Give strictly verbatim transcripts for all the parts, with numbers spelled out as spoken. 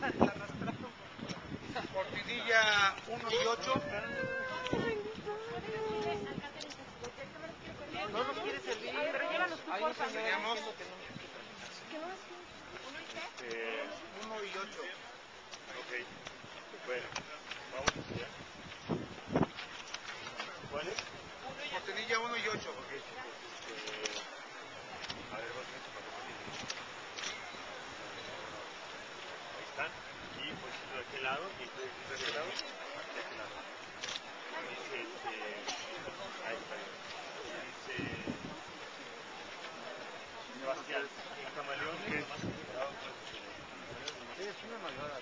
Cortinilla uno y ocho. No nos quiere servir, pero llévanos tú, por favor. Teníamos Eh, uno y ocho. ok. Bueno, vamos a estudiar. ¿Cuál es? Cortinilla uno y ocho. Ok, chicos. Este, a ver, vamos a ver su papel. Ahí están. Y pues de aquel lado, y entonces de aquel lado, de aquel lado. Dice, este, ahí está. Dice, Sebastián, el camaleón es más complicado que el Es una malvada.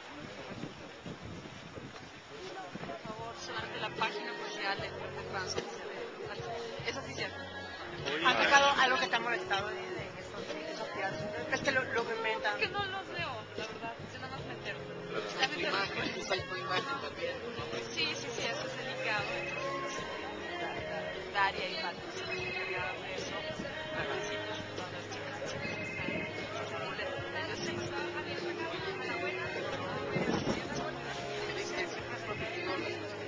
Por favor, solamente la página oficial del Club de Fans oficial. Eso sí es cierto. ¿Han sacado algo que te ha molestado en estos esos días? Es que lo, lo que inventan. Que no los leo, la verdad. Yo nada más me entero. Ya me Tu entero imagen, después. está tu imagen también. Sí, sí, sí, eso es delicado. Entonces, este, Daria y Pato se han encargado de eso. Felicito a todas las chicas y chicos que están, que se molestan. Yo sé que está abierta acá, a la buena, Es que siempre es competidor.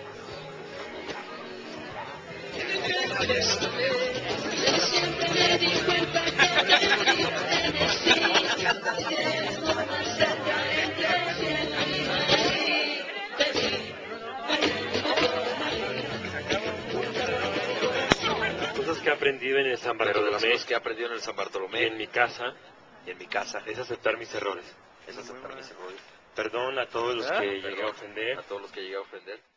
cosas que he aprendido en el San Pero de las Bartolomé cosas que he aprendido en el San y Bartolomé en mi casa y en mi casa es aceptar mis errores. es aceptar mis errores. Perdón a todos los ¿Ah? que llegué a Perdón ofender. a todos los que llegué a ofender.